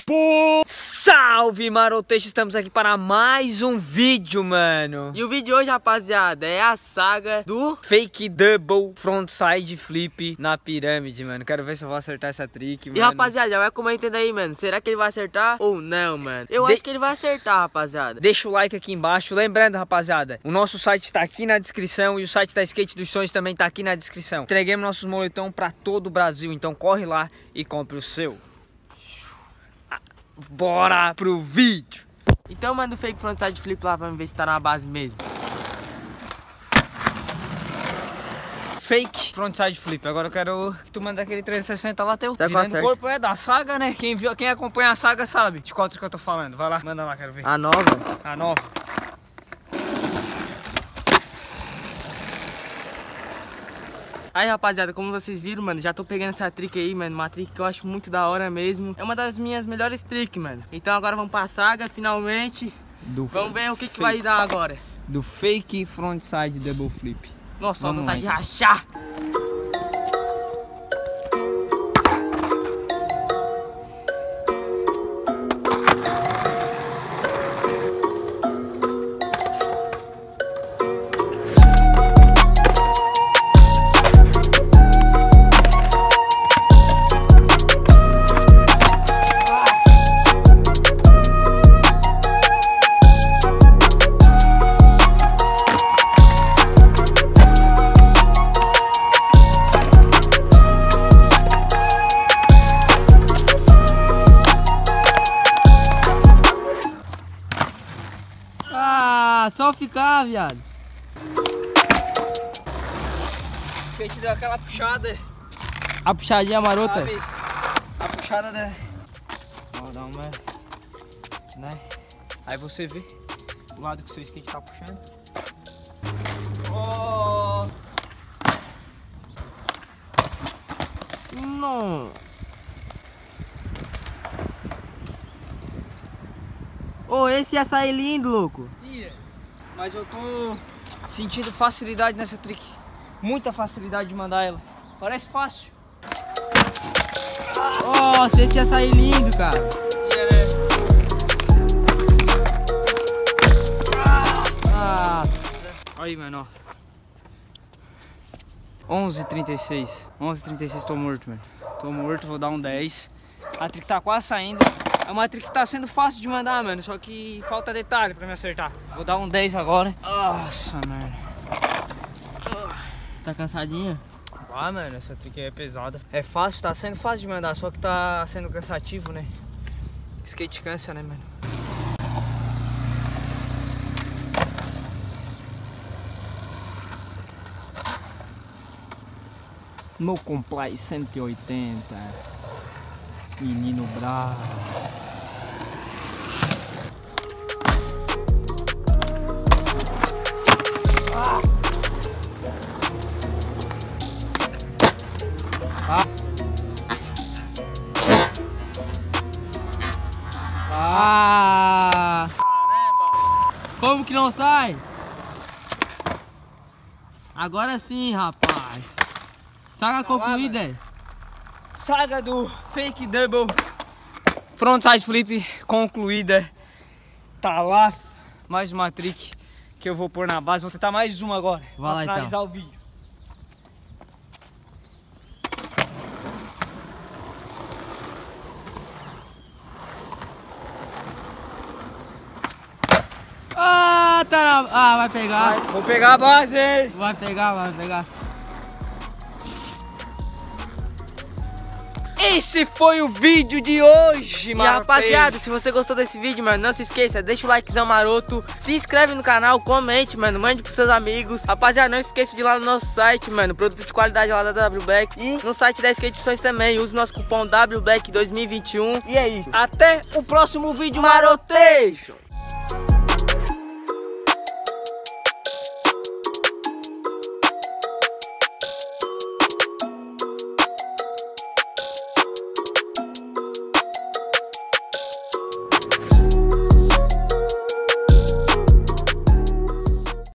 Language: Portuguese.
Pô! Salve, maroteiros! Estamos aqui para mais um vídeo, mano. E o vídeo de hoje, rapaziada, é a saga do Fake Double Frontside Flip na pirâmide, mano. Quero ver se eu vou acertar essa trick, mano. E, rapaziada, já vai comentando aí, mano. Será que ele vai acertar ou não, mano? Eu acho que ele vai acertar, rapaziada. Deixa o like aqui embaixo. Lembrando, rapaziada, o nosso site tá aqui na descrição e o site da Skate dos Sonhos também tá aqui na descrição. Entreguemos nossos moletão pra todo o Brasil, então corre lá e compre o seu. Bora pro vídeo! Então manda o fake frontside flip lá pra ver se tá na base mesmo. Fake frontside flip. Agora eu quero que tu manda aquele 360 lá teu. Virando o corpo é da saga, né? Quem acompanha a saga sabe de qual que eu tô falando. Vai lá, manda lá, quero ver. A nova? A nova. Aí, rapaziada, como vocês viram, mano, já tô pegando essa trick aí, mano. Uma trick que eu acho muito da hora mesmo. É uma das minhas melhores tricks, mano. Então agora vamos pra saga, finalmente. Vamos ver o que vai dar agora. Do fake frontside double flip. Nossa, só Vamos tá lá, de então. rachar. Só ficar, viado. O skate deu aquela puxada. A puxadinha marota. Sabe? A puxada da... Vamos dar uma... Né? Aí você vê o lado que o seu skate tá puxando. Oh! Nossa. Ô, esse ia sair lindo, louco. Ia. Mas eu tô sentindo facilidade nessa trick. Muita facilidade de mandar ela. Parece fácil. Nossa, esse ia sair lindo, cara. Ia, né? Ah. Aí, mano, ó. 11h36. 11h36, tô morto, mano. Tô morto, vou dar um 10. A trick tá quase saindo. É uma trick que tá sendo fácil de mandar, mano. Só que falta detalhe pra me acertar. Vou dar um 10 agora. Nossa, mano. Tá cansadinha? Ah, mano, essa trick é pesada. É fácil, tá sendo fácil de mandar. Só que tá sendo cansativo, né? Skate cansa, né, mano? No Comply 180. Menino bravo. Ah! Como que não sai? Agora sim, rapaz. Saga concluída. Saga do fake double frontside flip concluída. Tá lá mais uma trick que eu vou pôr na base. Vou tentar mais uma agora. Vai lá, pra finalizar então. o vídeo. Ah, tá na... Ah, vai pegar. Vou pegar a base, hein? Vai pegar, vai pegar. Esse foi o vídeo de hoje, mano. E rapaziada, se você gostou desse vídeo, mano, não se esqueça, deixa o likezão maroto, se inscreve no canal, comente, mano, mande pros seus amigos. Rapaziada, não esqueça de ir lá no nosso site, mano, produto de qualidade lá da WBlack. E no site da Skate Sonhos também, use nosso cupom WBlack 2021. E é isso. Até o próximo vídeo, Marotejo!